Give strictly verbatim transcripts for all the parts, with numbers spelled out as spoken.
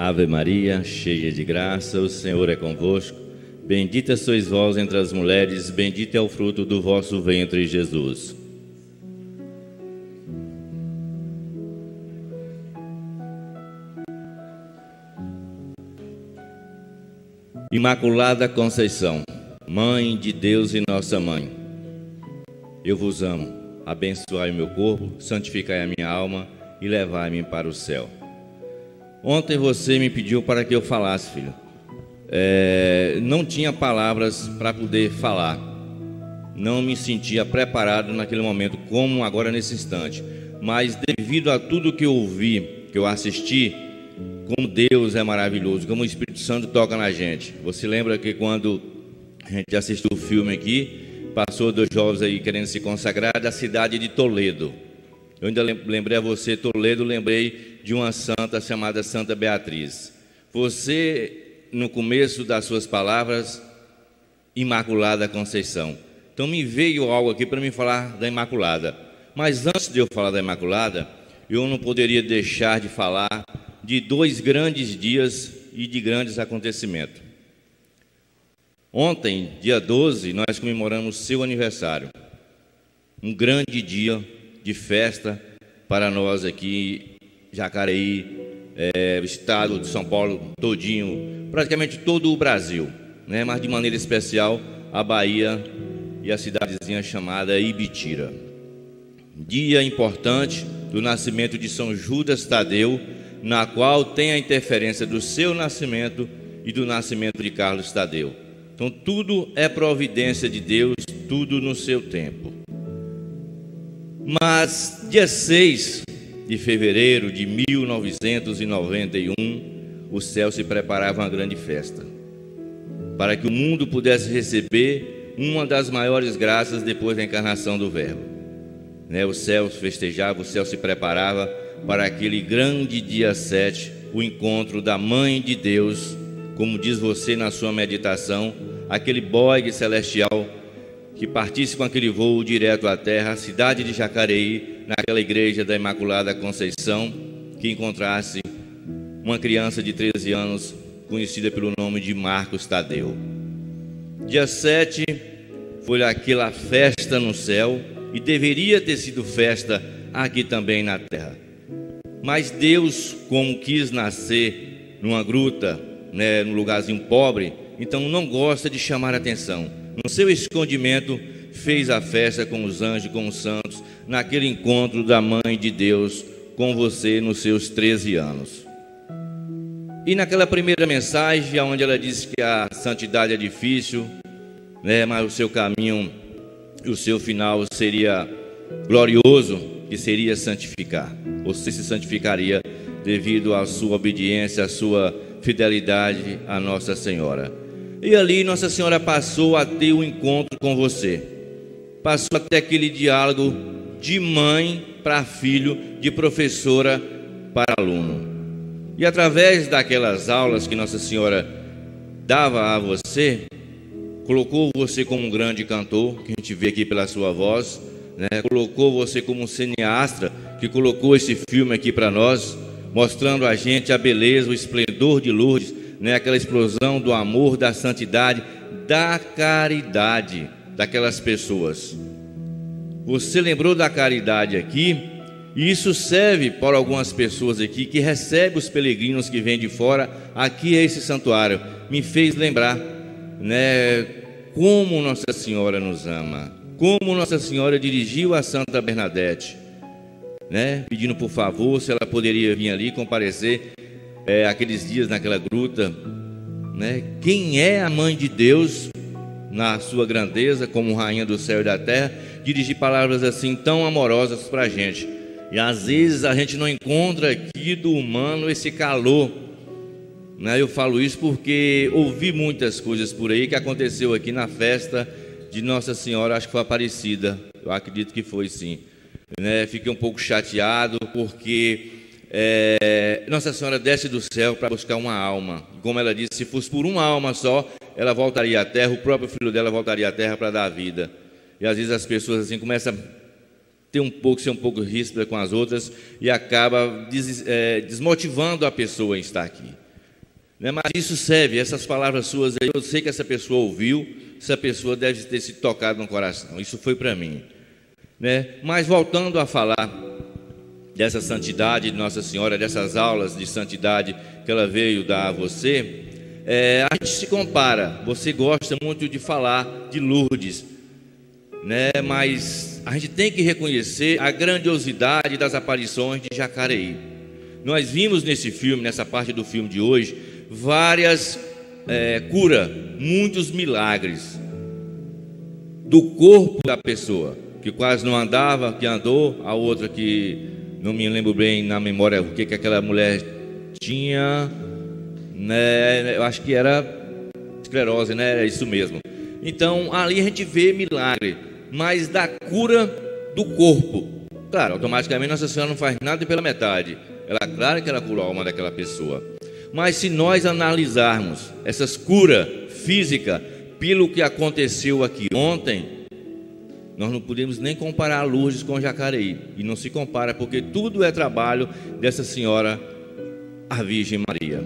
Ave Maria, cheia de graça, o Senhor é convosco. Bendita sois vós entre as mulheres, bendito é o fruto do vosso ventre, Jesus. Imaculada Conceição, Mãe de Deus e Nossa Mãe, eu vos amo, abençoai o meu corpo, santificai a minha alma e levai-me para o céu. Ontem você me pediu para que eu falasse, filho. É, não tinha palavras para poder falar, não me sentia preparado naquele momento, como agora nesse instante. Mas devido a tudo que eu ouvi, que eu assisti, como Deus é maravilhoso, como o Espírito Santo toca na gente. Você lembra que quando a gente assistiu o filme aqui, passou dois jovens aí querendo se consagrar da cidade de Toledo. Eu ainda lembrei a você, Toledo, lembrei de uma santa chamada Santa Beatriz. Você, no começo das suas palavras, Imaculada Conceição. Então me veio algo aqui para me falar da Imaculada. Mas antes de eu falar da Imaculada, eu não poderia deixar de falar de dois grandes dias e de grandes acontecimentos. Ontem, dia doze, nós comemoramos seu aniversário. Um grande dia de festa para nós aqui, Jacareí, é, o estado de São Paulo todinho, praticamente todo o Brasil, né? Mas de maneira especial a Bahia e a cidadezinha chamada Ibitira. Dia importante do nascimento de São Judas Tadeu, na qual tem a interferência do seu nascimento e do nascimento de Carlos Tadeu. Então tudo é providência de Deus, tudo no seu tempo. Mas dia seis de fevereiro de mil novecentos e noventa e um, o céu se preparava uma grande festa, para que o mundo pudesse receber uma das maiores graças depois da encarnação do Verbo, né? O céu festejava, o céu se preparava para aquele grande dia sete, o encontro da Mãe de Deus, como diz você na sua meditação, aquele bogue celestial que partisse com aquele voo direto à terra, a cidade de Jacareí, naquela igreja da Imaculada Conceição, que encontrasse uma criança de treze anos, conhecida pelo nome de Marcos Tadeu. Dia sete foi aquela festa no céu, e deveria ter sido festa aqui também na terra. Mas Deus, como quis nascer numa gruta, né, num lugarzinho pobre, então não gosta de chamar atenção. No seu escondimento, fez a festa com os anjos, com os santos, naquele encontro da Mãe de Deus com você nos seus treze anos. E naquela primeira mensagem, onde ela disse que a santidade é difícil, né, mas o seu caminho e o seu final seria glorioso, que seria santificar. Você se santificaria devido à sua obediência, à sua fidelidade à Nossa Senhora. E ali Nossa Senhora passou a ter um encontro com você, passou a ter aquele diálogo de mãe para filho, de professora para aluno. E através daquelas aulas que Nossa Senhora dava a você, colocou você como um grande cantor, que a gente vê aqui pela sua voz, né? Colocou você como um cineasta, que colocou esse filme aqui para nós, mostrando a gente a beleza, o esplendor de Lourdes, né? Aquela explosão do amor, da santidade, da caridade daquelas pessoas. Você lembrou da caridade aqui, e isso serve para algumas pessoas aqui que recebem os peregrinos que vêm de fora aqui a esse santuário. Me fez lembrar, né, como Nossa Senhora nos ama, como Nossa Senhora dirigiu a Santa Bernadette, né, pedindo por favor se ela poderia vir ali comparecer é, aqueles dias naquela gruta, né? Quem é a Mãe de Deus na sua grandeza como rainha do céu e da terra, dirigir palavras assim tão amorosas para a gente. E às vezes a gente não encontra aqui do humano esse calor, né? Eu falo isso porque ouvi muitas coisas por aí que aconteceu aqui na festa de Nossa Senhora, acho que foi Aparecida, eu acredito que foi sim, né? Fiquei um pouco chateado porque é, Nossa Senhora desce do céu para buscar uma alma. Como ela disse, se fosse por uma alma só, ela voltaria à terra, o próprio filho dela voltaria à terra para dar a vida. E às vezes as pessoas assim começam a ter um pouco, ser um pouco ríspida com as outras e acaba des, é, desmotivando a pessoa em estar aqui. né? Mas isso serve, essas palavras suas aí, eu sei que essa pessoa ouviu, essa pessoa deve ter se tocado no coração. Isso foi para mim, né? Mas voltando a falar dessa santidade de Nossa Senhora, dessas aulas de santidade que ela veio dar a você, é, a gente se compara. Você gosta muito de falar de Lourdes, né? Mas a gente tem que reconhecer a grandiosidade das aparições de Jacareí. Nós vimos nesse filme, nessa parte do filme de hoje, várias é, curas, muitos milagres do corpo da pessoa, que quase não andava, que andou, a outra que não me lembro bem na memória o que, que aquela mulher tinha, né? Eu acho que era esclerose, né? Era isso mesmo. Então ali a gente vê milagre, mas da cura do corpo. Claro, automaticamente Nossa Senhora não faz nada pela metade. Ela, claro que ela curou a alma daquela pessoa. Mas se nós analisarmos essas curas físicas pelo que aconteceu aqui ontem, nós não podemos nem comparar Lourdes com Jacareí. E não se compara, porque tudo é trabalho dessa senhora, a Virgem Maria.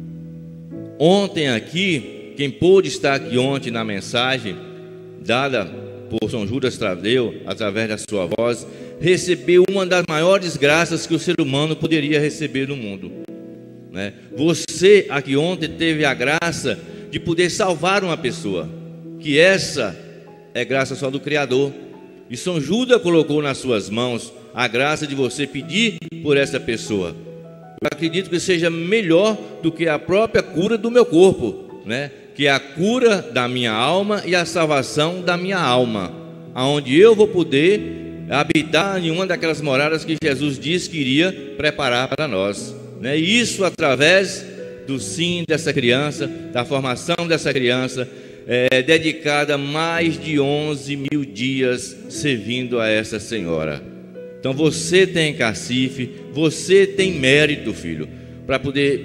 Ontem aqui, quem pôde estar aqui ontem na mensagem dada por São Judas Tadeu, através da sua voz, recebeu uma das maiores graças que o ser humano poderia receber no mundo, né? Você aqui ontem teve a graça de poder salvar uma pessoa, que essa é graça só do Criador. E São Judas colocou nas suas mãos a graça de você pedir por essa pessoa. Eu acredito que seja melhor do que a própria cura do meu corpo, né? Que é a cura da minha alma e a salvação da minha alma, aonde eu vou poder habitar em uma daquelas moradas que Jesus disse que iria preparar para nós, né? E isso através do sim dessa criança, da formação dessa criança, é, dedicada mais de onze mil dias servindo a essa senhora. Então você tem cacife, você tem mérito, filho, para poder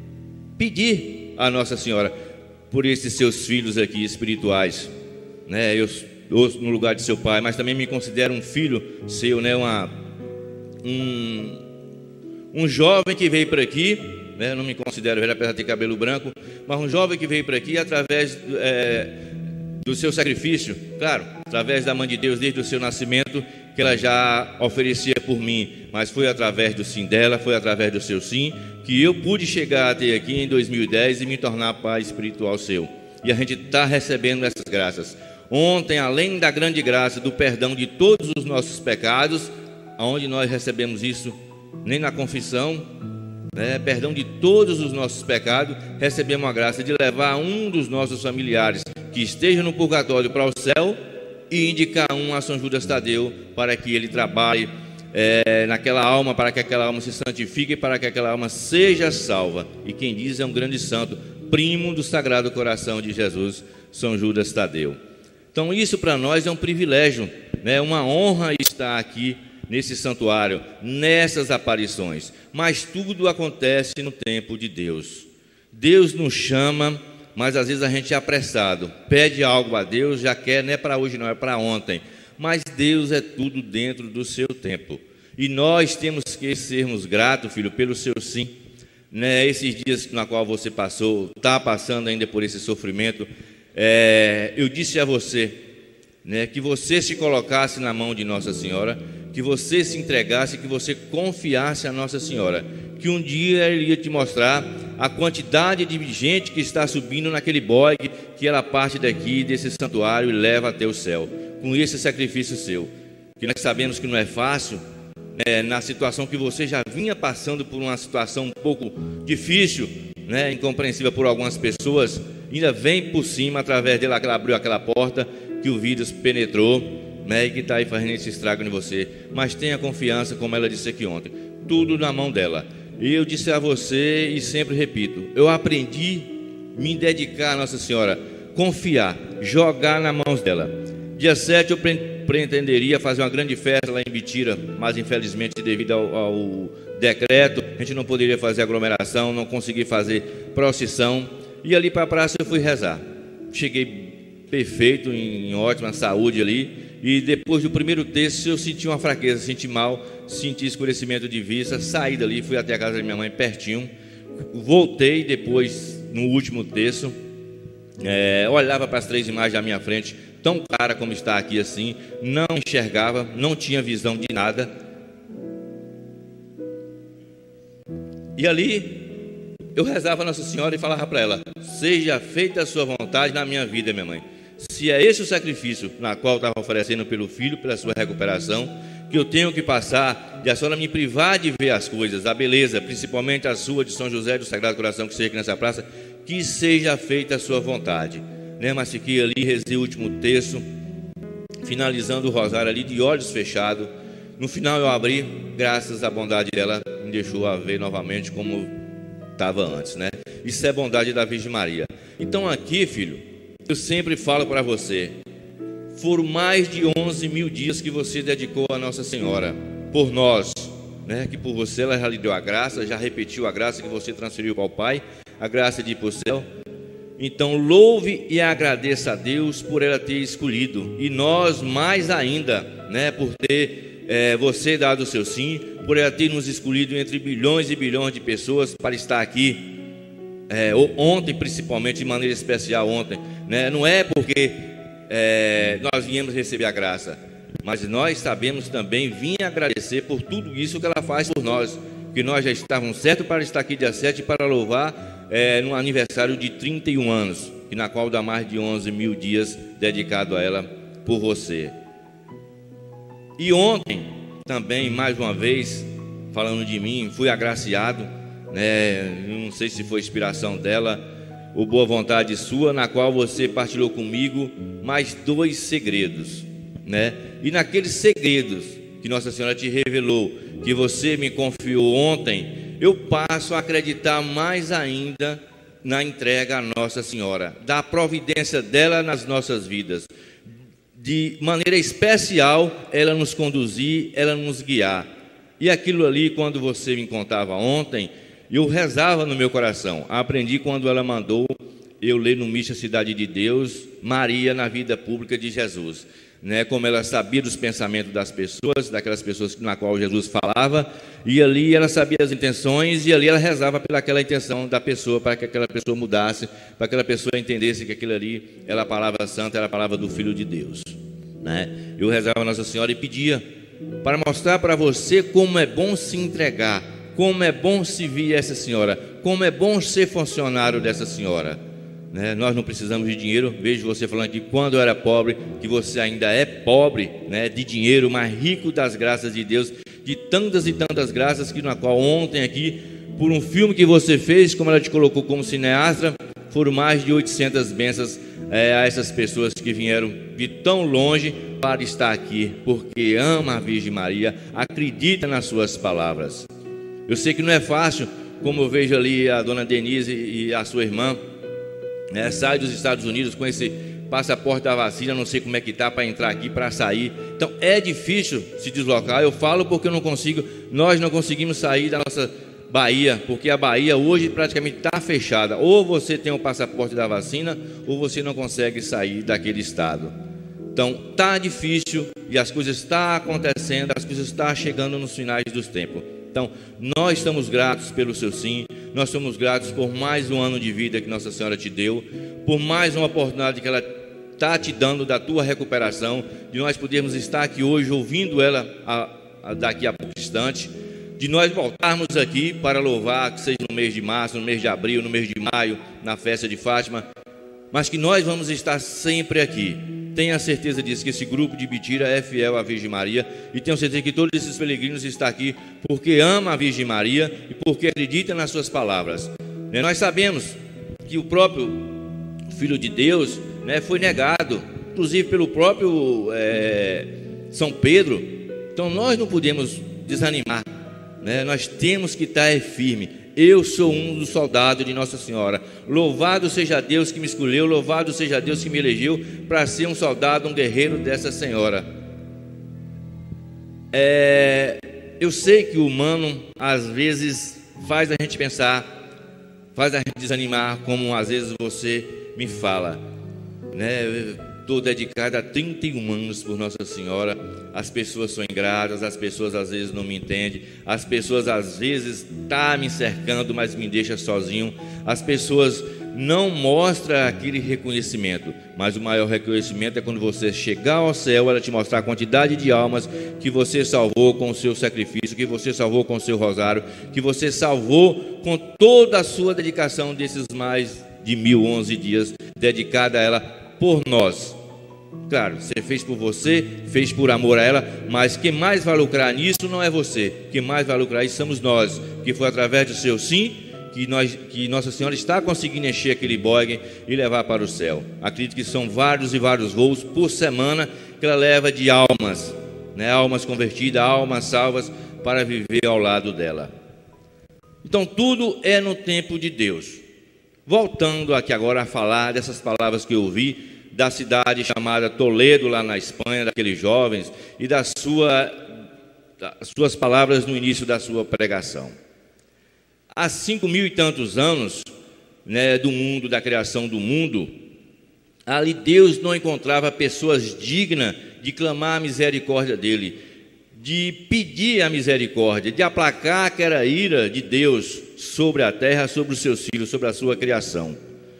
pedir a Nossa Senhora por esses seus filhos aqui espirituais, né? Eu, eu no lugar de seu pai, mas também me considero um filho seu, né? Uma, um, um jovem que veio para aqui, né? Não me considero velho, apesar de ter cabelo branco, mas um jovem que veio para aqui através é, do seu sacrifício, claro, através da Mãe de Deus desde o seu nascimento, que ela já oferecia por mim, mas foi através do sim dela, foi através do seu sim, que eu pude chegar até aqui em dois mil e dez e me tornar pai espiritual seu. E a gente está recebendo essas graças. Ontem, além da grande graça do perdão de todos os nossos pecados, aonde nós recebemos isso? Nem na confissão, né? Perdão de todos os nossos pecados, recebemos a graça de levar um dos nossos familiares que esteja no purgatório para o céu e indicar um a São Judas Tadeu para que ele trabalhe é, naquela alma, para que aquela alma se santifique e para que aquela alma seja salva. E quem diz é um grande santo, primo do Sagrado Coração de Jesus, São Judas Tadeu. Então isso para nós é um privilégio, né? Uma honra estar aqui nesse santuário, nessas aparições. Mas tudo acontece no tempo de Deus. Deus nos chama, mas às vezes a gente é apressado, pede algo a Deus, já quer, não é para hoje não, é para ontem. Mas Deus é tudo dentro do seu tempo. E nós temos que sermos gratos, filho, pelo seu sim, né? Esses dias na qual você passou, está passando ainda por esse sofrimento, é, eu disse a você, né, que você se colocasse na mão de Nossa Senhora, que você se entregasse, que você confiasse a Nossa Senhora, que um dia Ele ia te mostrar a quantidade de gente que está subindo naquele bogue, que ela parte daqui desse santuário e leva até o céu, com esse sacrifício seu, que nós sabemos que não é fácil, né, na situação que você já vinha passando por uma situação um pouco difícil, né, incompreensível por algumas pessoas, ainda vem por cima, através dela que ela abriu aquela porta, que o vírus penetrou, né, e que está aí fazendo esse estrago em você. Mas tenha confiança, como ela disse aqui ontem, tudo na mão dela. E eu disse a você e sempre repito, eu aprendi a me dedicar a Nossa Senhora, confiar, jogar nas mãos dela. Dia sete eu pretenderia fazer uma grande festa lá em Bitira, mas infelizmente devido ao, ao decreto, a gente não poderia fazer aglomeração, não consegui fazer procissão, e ali para a praça eu fui rezar. Cheguei perfeito, em, em ótima saúde ali, e depois do primeiro terço eu senti uma fraqueza, senti mal, senti escurecimento de vista, saí dali, fui até a casa da minha mãe pertinho, Voltei depois, no último texto, é, olhava para as três imagens à minha frente, tão clara como está aqui assim, não enxergava, não tinha visão de nada. E ali eu rezava a Nossa Senhora e falava para ela: seja feita a sua vontade na minha vida, minha mãe. Se é esse o sacrifício na qual eu estava oferecendo pelo filho, pela sua recuperação, que eu tenho que passar, e a senhora me privar de ver as coisas, a beleza, principalmente a sua de São José do Sagrado Coração, que seja aqui nessa praça, que seja feita a sua vontade, né? Mas fiquei ali, rezei o último texto, finalizando o rosário ali de olhos fechados. No final eu abri, graças à bondade dela, me deixou a ver novamente como estava antes, né? Isso é bondade da Virgem Maria. Então aqui, filho, eu sempre falo para você, foram mais de onze mil dias que você dedicou a Nossa Senhora, por nós, né? Que por você ela já lhe deu a graça, já repetiu a graça que você transferiu para o Pai, a graça de ir para o céu. Então louve e agradeça a Deus por ela ter escolhido, e nós mais ainda, né? Por ter é, você dado o seu sim, por ela ter nos escolhido entre bilhões e bilhões de pessoas para estar aqui. É, ontem, principalmente, de maneira especial ontem, né? Não é porque é, nós viemos receber a graça, mas nós sabemos também vir agradecer por tudo isso que ela faz por nós, que nós já estávamos certos para estar aqui dia sete para louvar é, no aniversário de trinta e um anos, e na qual dá mais de onze mil dias dedicado a ela por você. E ontem também, mais uma vez, falando de mim, fui agraciado, né? Não sei se foi inspiração dela ou boa vontade sua, na qual você partilhou comigo mais dois segredos, né? E naqueles segredos que Nossa Senhora te revelou, que você me confiou ontem, eu passo a acreditar mais ainda na entrega à Nossa Senhora, da providência dela nas nossas vidas, de maneira especial ela nos conduzir, ela nos guiar. E aquilo ali, quando você me contava ontem, eu rezava no meu coração. Aprendi quando ela mandou eu ler no Missa Cidade de Deus, Maria na vida pública de Jesus, né? Como ela sabia dos pensamentos das pessoas, daquelas pessoas na qual Jesus falava, e ali ela sabia as intenções, e ali ela rezava pelaquela intenção da pessoa, para que aquela pessoa mudasse, para que aquela pessoa entendesse que aquilo ali era a palavra santa, era a palavra do Filho de Deus, né? Eu rezava a Nossa Senhora e pedia para mostrar para você como é bom se entregar, como é bom servir essa senhora, como é bom ser funcionário dessa senhora, né? Nós não precisamos de dinheiro. Vejo você falando que quando eu era pobre, que você ainda é pobre, né, de dinheiro, mas rico das graças de Deus, de tantas e tantas graças, que na qual ontem aqui, por um filme que você fez, como ela te colocou como cineasta, foram mais de oitocentas bênçãos é, a essas pessoas que vieram de tão longe para estar aqui, porque ama a Virgem Maria, acredita nas suas palavras. Eu sei que não é fácil, como eu vejo ali a dona Denise e a sua irmã, né, sai dos Estados Unidos com esse passaporte da vacina, não sei como é que está para entrar aqui, para sair. Então é difícil se deslocar. Eu falo porque eu não consigo, nós não conseguimos sair da nossa Bahia, porque a Bahia hoje praticamente está fechada. Ou você tem o passaporte da vacina, ou você não consegue sair daquele estado. Então está difícil e as coisas estão acontecendo, as coisas estão chegando nos finais dos tempos. Então, nós estamos gratos pelo seu sim, nós somos gratos por mais um ano de vida que Nossa Senhora te deu, por mais uma oportunidade que ela está te dando da tua recuperação, de nós podermos estar aqui hoje ouvindo ela a, a, daqui a pouco instante, de nós voltarmos aqui para louvar, que seja no mês de março, no mês de abril, no mês de maio, na festa de Fátima, mas que nós vamos estar sempre aqui. Tenha certeza disso, que esse grupo de Bitira é fiel à Virgem Maria, e tenho certeza que todos esses peregrinos estão aqui porque ama a Virgem Maria e porque acredita nas suas palavras. Nós sabemos que o próprio Filho de Deus, né, foi negado, inclusive pelo próprio é, São Pedro. Então nós não podemos desanimar, né? Nós temos que estar firme. Eu sou um dos soldados de Nossa Senhora. Louvado seja Deus que me escolheu, louvado seja Deus que me elegeu para ser um soldado, um guerreiro dessa Senhora. É, eu sei que o humano às vezes faz a gente pensar, faz a gente desanimar, como às vezes você me fala, né? estou dedicado há trinta e um anos por Nossa Senhora. As pessoas são ingratas, as pessoas às vezes não me entendem, as pessoas às vezes estão me cercando, mas me deixam sozinho. As pessoas não mostram aquele reconhecimento, mas o maior reconhecimento é quando você chegar ao céu, ela te mostrar a quantidade de almas que você salvou com o seu sacrifício, que você salvou com o seu rosário, que você salvou com toda a sua dedicação desses mais de mil e onze dias dedicada a ela por nós. Claro, você fez por você, fez por amor a ela, mas quem mais vai lucrar nisso não é você, quem mais vai lucrar isso somos nós, que foi através do seu sim que, nós, que Nossa Senhora está conseguindo encher aquele bogue e levar para o céu. Acredito que são vários e vários voos por semana que ela leva de almas, né? Almas convertidas, almas salvas para viver ao lado dela. Então tudo é no tempo de Deus. Voltando aqui agora a falar dessas palavras que eu ouvi da cidade chamada Toledo, lá na Espanha, daqueles jovens, e da sua, das suas palavras no início da sua pregação. Há cinco mil e tantos anos, né, do mundo, da criação do mundo, ali Deus não encontrava pessoas dignas de clamar a misericórdia dele, de pedir a misericórdia, de aplacar aquela ira de Deus sobre a terra, sobre os seus filhos, sobre a sua criação.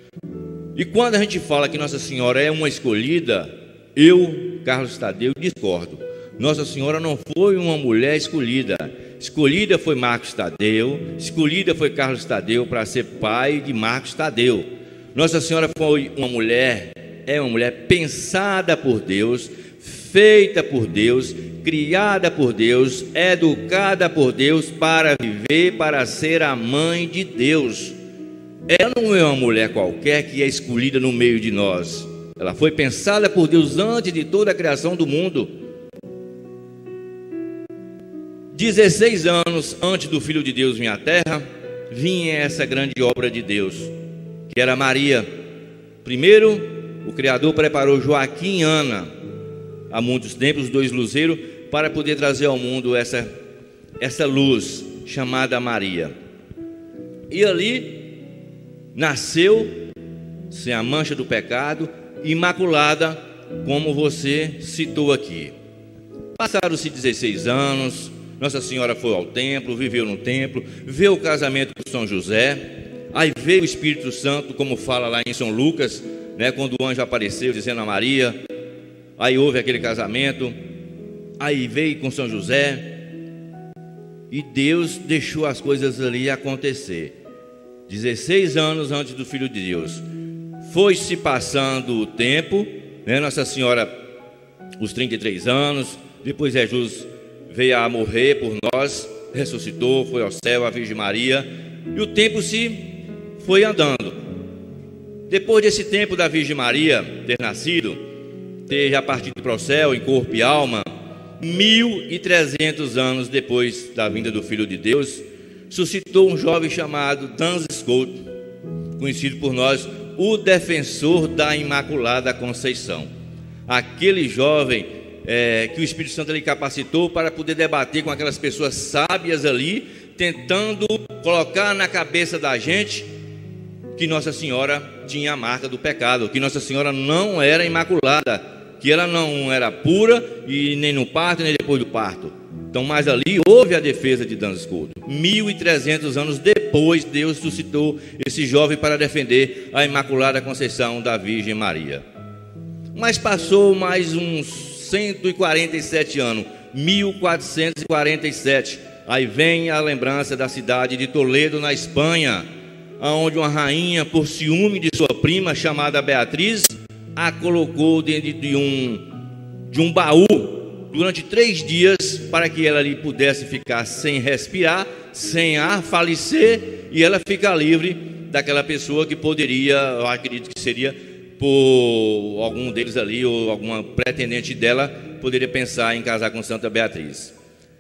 E quando a gente fala que Nossa Senhora é uma escolhida, eu, Carlos Tadeu, discordo. Nossa Senhora não foi uma mulher escolhida. Escolhida foi Marcos Tadeu, escolhida foi Carlos Tadeu para ser pai de Marcos Tadeu. Nossa Senhora foi uma mulher, é uma mulher pensada por Deus, feita por Deus, criada por Deus, educada por Deus para viver, para ser a mãe de Deus. Ela não é uma mulher qualquer que é escolhida no meio de nós. Ela foi pensada por Deus antes de toda a criação do mundo. dezesseis anos antes do Filho de Deus vir à terra, vinha essa grande obra de Deus, que era Maria. Primeiro, o Criador preparou Joaquim e Ana, há muitos tempos, os dois luzeiros, para poder trazer ao mundo essa, essa luz chamada Maria. E ali nasceu sem a mancha do pecado, imaculada, como você citou aqui. Passaram-se dezesseis anos, Nossa Senhora foi ao templo, viveu no templo, veio o casamento com São José, aí veio o Espírito Santo, como fala lá em São Lucas, né, quando o anjo apareceu dizendo a Maria, aí houve aquele casamento, aí veio com São José, e Deus deixou as coisas ali acontecer. dezesseis anos antes do Filho de Deus, foi se passando o tempo, né? Nossa Senhora, os trinta e três anos, depois Jesus veio a morrer por nós, ressuscitou, foi ao céu, a Virgem Maria, e o tempo se foi andando. Depois desse tempo da Virgem Maria ter nascido, ter já partido para o céu em corpo e alma, mil e trezentos anos depois da vinda do Filho de Deus, suscitou um jovem chamado Duns Scotus, conhecido por nós, o defensor da Imaculada Conceição. Aquele jovem é, que o Espírito Santo lhe capacitou para poder debater com aquelas pessoas sábias ali, tentando colocar na cabeça da gente que Nossa Senhora tinha a marca do pecado, que Nossa Senhora não era imaculada, que ela não era pura, e nem no parto, nem depois do parto. Então, mas ali houve a defesa de Duns Scotus. mil e trezentos anos depois, Deus suscitou esse jovem para defender a Imaculada Conceição da Virgem Maria. Mas passou mais uns cento e quarenta e sete anos, mil quatrocentos e quarenta e sete. Aí vem a lembrança da cidade de Toledo, na Espanha, onde uma rainha, por ciúme de sua prima chamada Beatriz, a colocou dentro de um, de um baú durante três dias, para que ela ali pudesse ficar sem respirar, sem ar, falecer, e ela ficar livre daquela pessoa que poderia, eu acredito que seria por algum deles ali, ou alguma pretendente dela, poderia pensar em casar com Santa Beatriz.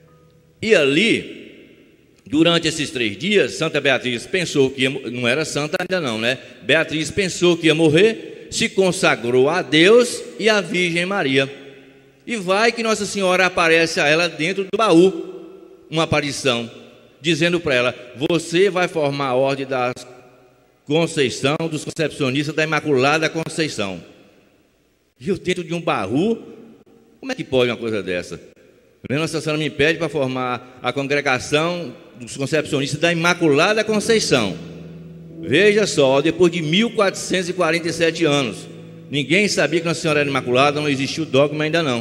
E ali, durante esses três dias, Santa Beatriz pensou que ia, não era santa ainda não, né? Beatriz pensou que ia morrer, se consagrou a Deus e à Virgem Maria. E vai que Nossa Senhora aparece a ela dentro do baú, uma aparição, dizendo para ela: você vai formar a ordem da Conceição, dos concepcionistas da Imaculada Conceição. E eu dentro de um baú, como é que pode uma coisa dessa? Nossa Senhora me pede para formar a congregação dos concepcionistas da Imaculada Conceição. Veja só, depois de mil quatrocentos e quarenta e sete anos, ninguém sabia que Nossa Senhora era Imaculada, não existia o dogma ainda não.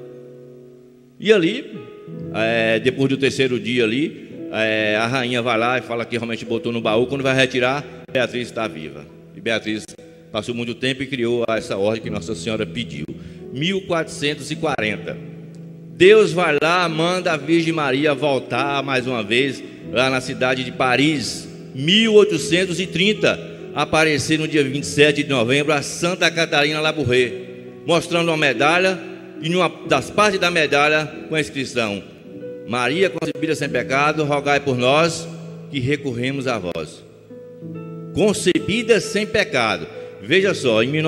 E ali, é, depois do terceiro dia ali, é, a rainha vai lá e fala que realmente botou no baú. Quando vai retirar, Beatriz está viva. E Beatriz passou muito tempo e criou essa ordem que Nossa Senhora pediu. mil quatrocentos e quarenta. Deus vai lá, manda a Virgem Maria voltar mais uma vez lá na cidade de Paris. mil oitocentos e trinta, aparecer no dia vinte e sete de novembro a Santa Catarina Labouré, mostrando uma medalha e numa das partes da medalha com a inscrição: Maria concebida sem pecado, rogai por nós que recorremos a vós. Concebida sem pecado. Veja só, em mil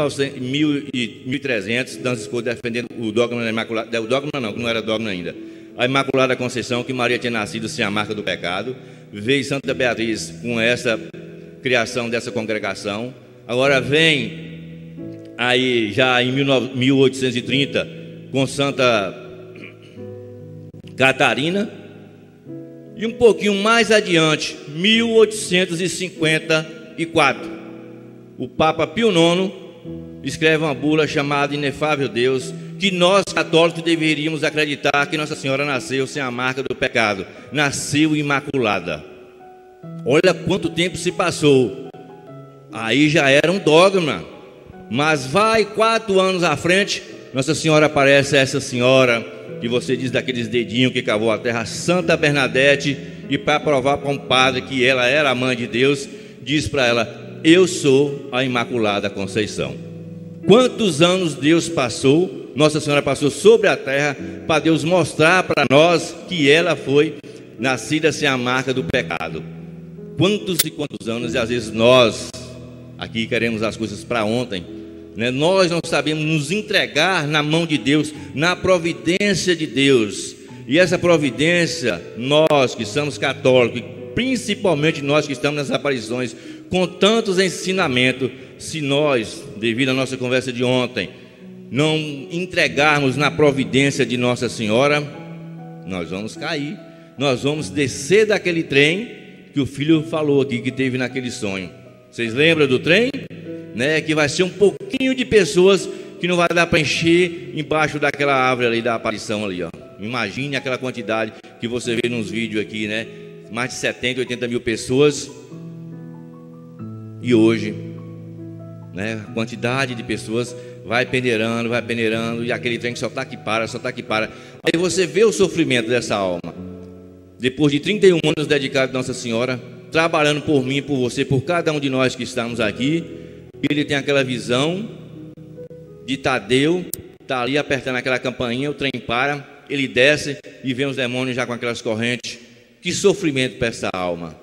e trezentos, Duns Scotus defendendo o dogma da Imaculada, o dogma não, que não era dogma ainda, a Imaculada Conceição, que Maria tinha nascido sem a marca do pecado. Veio Santa Beatriz com essa criação dessa congregação. Agora vem aí já em mil oitocentos e trinta com Santa Catarina, e um pouquinho mais adiante, mil oitocentos e cinquenta e quatro, o Papa Pio nono escreve uma bula chamada Inefável Deus, que nós católicos deveríamos acreditar que Nossa Senhora nasceu sem a marca do pecado, nasceu imaculada. Olha quanto tempo se passou. Aí já era um dogma. Mas vai quatro anos à frente, Nossa Senhora aparece, essa senhora que você diz daqueles dedinhos que cavou a terra, Santa Bernadette, e para provar para um padre que ela era a mãe de Deus, diz para ela: eu sou a Imaculada Conceição. Quantos anos Deus passou, Nossa Senhora passou sobre a terra, para Deus mostrar para nós que ela foi nascida sem a marca do pecado. Quantos e quantos anos, e às vezes nós aqui queremos as coisas para ontem, né? Nós não sabemos nos entregar na mão de Deus, na providência de Deus. E essa providência, nós que somos católicos, principalmente nós que estamos nas aparições, com tantos ensinamentos, se nós, devido à nossa conversa de ontem, não entregarmos na providência de Nossa Senhora, nós vamos cair, nós vamos descer daquele trem que o filho falou aqui, que teve naquele sonho. Vocês lembram do trem? Né? Que vai ser um pouquinho de pessoas que não vai dar para encher embaixo daquela árvore ali da aparição ali, ó. Imagine aquela quantidade que você vê nos vídeos aqui, né? Mais de setenta, oitenta mil pessoas. E hoje, né, a quantidade de pessoas vai peneirando, vai peneirando, e aquele trem que só está que para, só está que para. Aí você vê o sofrimento dessa alma. Depois de trinta e um anos dedicados a Nossa Senhora, trabalhando por mim, por você, por cada um de nós que estamos aqui, ele tem aquela visão de Tadeu, está ali apertando aquela campainha, o trem para, ele desce e vê os demônios já com aquelas correntes. Que sofrimento para essa alma.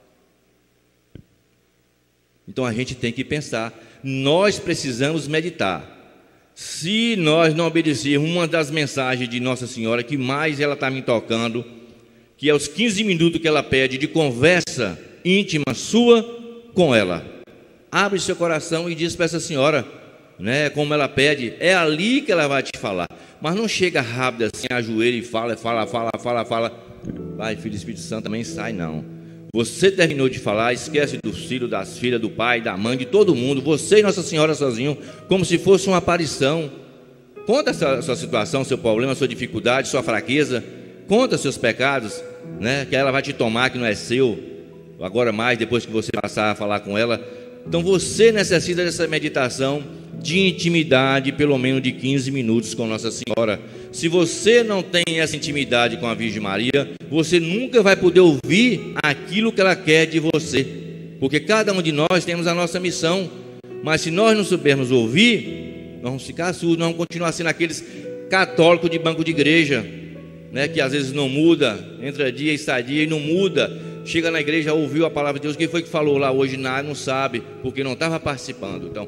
Então a gente tem que pensar, nós precisamos meditar. Se nós não obedecermos uma das mensagens de Nossa Senhora, que mais ela está me tocando, que é os quinze minutos que ela pede de conversa íntima sua com ela. Abre seu coração e diz para essa senhora, né, como ela pede, é ali que ela vai te falar. Mas não chega rápido assim, ajoelha e fala, fala, fala, fala, fala. Pai, Filho e Espírito Santo também sai, não. Você terminou de falar, esquece dos filhos, das filhas, do pai, da mãe, de todo mundo. Você e Nossa Senhora sozinho, como se fosse uma aparição. Conta essa sua situação, seu problema, sua dificuldade, sua fraqueza. Conta seus pecados, né, que ela vai te tomar, que não é seu. Agora mais, depois que você passar a falar com ela. Então você necessita dessa meditação de intimidade, pelo menos de quinze minutos com Nossa Senhora. Se você não tem essa intimidade com a Virgem Maria, você nunca vai poder ouvir aquilo que ela quer de você, porque cada um de nós temos a nossa missão. Mas se nós não soubermos ouvir, nós vamos ficar surdos, nós vamos continuar sendo aqueles católicos de banco de igreja, né, que às vezes não muda, entra dia e sai dia e não muda. Chega na igreja, ouviu a palavra de Deus, quem foi que falou lá hoje? Nada, não sabe, porque não estava participando. Então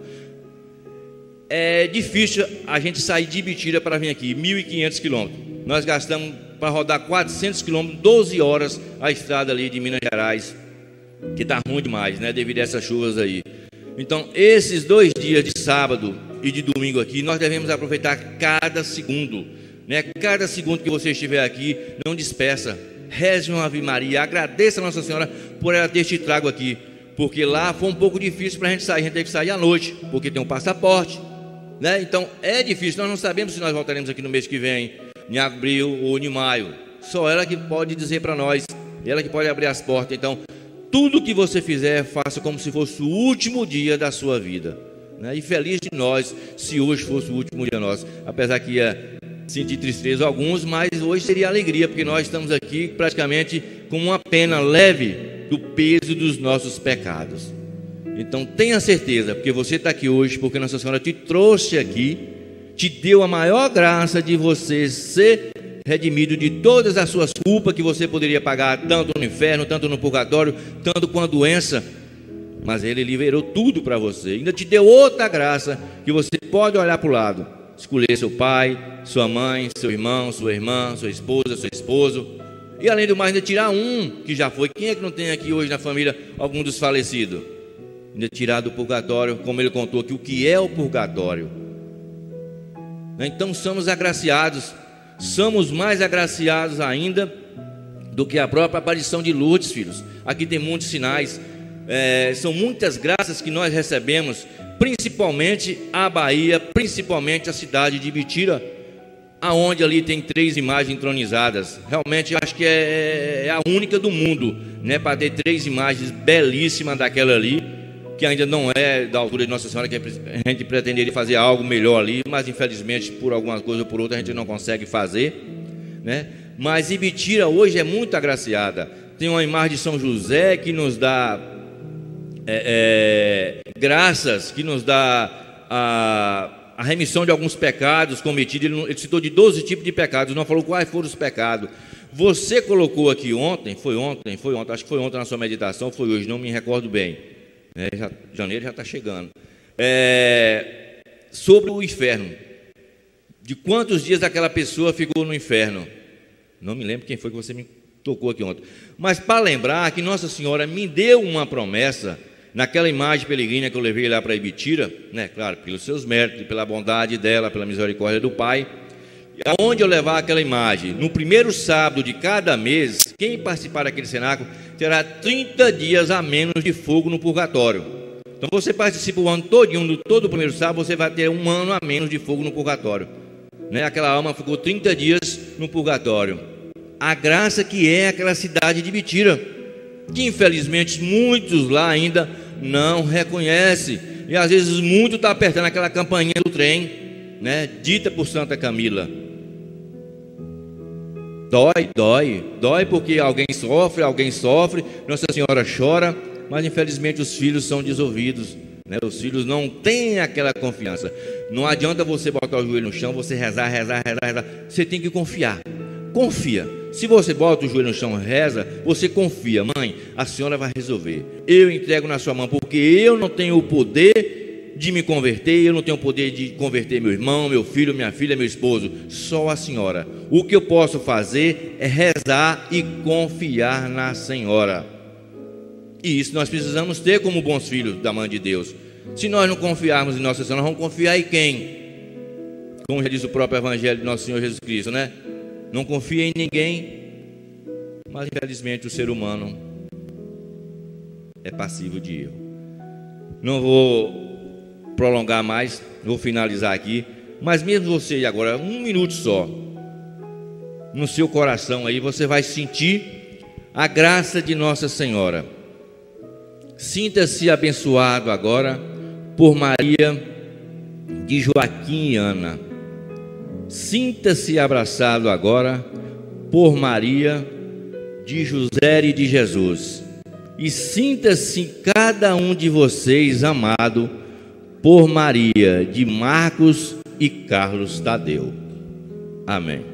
é difícil a gente sair de Ibitira para vir aqui, mil e quinhentos quilômetros. Nós gastamos para rodar quatrocentos quilômetros, doze horas a estrada ali de Minas Gerais, que está ruim demais, né, devido a essas chuvas aí. Então esses dois dias de sábado e de domingo aqui, nós devemos aproveitar cada segundo, né? Cada segundo que você estiver aqui, não despeça, reze uma Ave Maria, agradeça a Nossa Senhora por ela ter te trago aqui, porque lá foi um pouco difícil para a gente sair, a gente teve que sair à noite, porque tem um passaporte, né? Então é difícil, nós não sabemos se nós voltaremos aqui no mês que vem, em abril ou em maio. Só ela que pode dizer para nós, ela que pode abrir as portas. Então, tudo que você fizer, faça como se fosse o último dia da sua vida, né? E feliz de nós se hoje fosse o último dia nosso, apesar que ia sentir tristeza alguns, mas hoje seria alegria, porque nós estamos aqui praticamente com uma pena leve do peso dos nossos pecados. Então tenha certeza, porque você está aqui hoje, porque Nossa Senhora te trouxe aqui, te deu a maior graça de você ser redimido de todas as suas culpas que você poderia pagar, tanto no inferno, tanto no purgatório, tanto com a doença. Mas Ele liberou tudo para você, ainda te deu outra graça, que você pode olhar para o lado, escolher seu pai, sua mãe, seu irmão, sua irmã, sua esposa, seu esposo, e além do mais ainda tirar um que já foi. Quem é que não tem aqui hoje na família algum dos falecidos? Ainda tirar do purgatório, como ele contou aqui, o que é o purgatório. Então somos agraciados, somos mais agraciados ainda do que a própria aparição de Lourdes, filhos. Aqui tem muitos sinais, é, são muitas graças que nós recebemos, principalmente a Bahia, principalmente a cidade de Ibitira, aonde ali tem três imagens entronizadas. Realmente eu acho que é, é a única do mundo, né, para ter três imagens belíssimas daquela ali, que ainda não é da altura de Nossa Senhora, que a gente pretenderia fazer algo melhor ali, mas infelizmente por alguma coisa ou por outra a gente não consegue fazer, né? Mas Ibitira hoje é muito agraciada. Tem uma imagem de São José que nos dá é, é, graças, que nos dá a, a remissão de alguns pecados cometidos. Ele, ele citou de doze tipos de pecados, não falou quais foram os pecados. Você colocou aqui ontem, foi ontem, foi ontem, acho que foi ontem na sua meditação, foi hoje, não me recordo bem. É, já, janeiro já está chegando, é, sobre o inferno, de quantos dias aquela pessoa ficou no inferno. Não me lembro quem foi que você me tocou aqui ontem, mas para lembrar que Nossa Senhora me deu uma promessa naquela imagem peregrina que eu levei lá para Ibitira, né? Claro, pelos seus méritos, pela bondade dela, pela misericórdia do Pai. Aonde eu levar aquela imagem, no primeiro sábado de cada mês, quem participar daquele cenáculo terá trinta dias a menos de fogo no purgatório. Então você participa o ano todinho, no todo o primeiro sábado, você vai ter um ano a menos de fogo no purgatório, né? Aquela alma ficou trinta dias no purgatório. A graça que é aquela cidade de Ibitira, que infelizmente muitos lá ainda não reconhecem, e às vezes muito está apertando aquela campainha do trem, né, dita por Santa Camila. Dói, dói, dói porque alguém sofre, alguém sofre, Nossa Senhora chora, mas infelizmente os filhos são desouvidos, né? Os filhos não têm aquela confiança. Não adianta você botar o joelho no chão, você rezar, rezar, rezar, rezar. Você tem que confiar, confia. Se você bota o joelho no chão e reza, você confia, mãe, a senhora vai resolver. Eu entrego na sua mão, porque eu não tenho o poder de me converter, eu não tenho o poder de converter meu irmão, meu filho, minha filha, meu esposo, só a senhora. O que eu posso fazer é rezar e confiar na Senhora. E isso nós precisamos ter como bons filhos da Mãe de Deus. Se nós não confiarmos em Nossa Senhora, vamos confiar em quem? Como já diz o próprio Evangelho de Nosso Senhor Jesus Cristo, né? Não confia em ninguém, mas infelizmente o ser humano é passivo de erro. Não vou prolongar mais, vou finalizar aqui, mas mesmo você agora, um minuto só, no seu coração aí, você vai sentir a graça de Nossa Senhora. Sinta-se abençoado agora por Maria de Joaquim e Ana. Sinta-se abraçado agora por Maria de José e de Jesus. E sinta-se cada um de vocês amado por Maria de Marcos e Carlos Tadeu. Amém.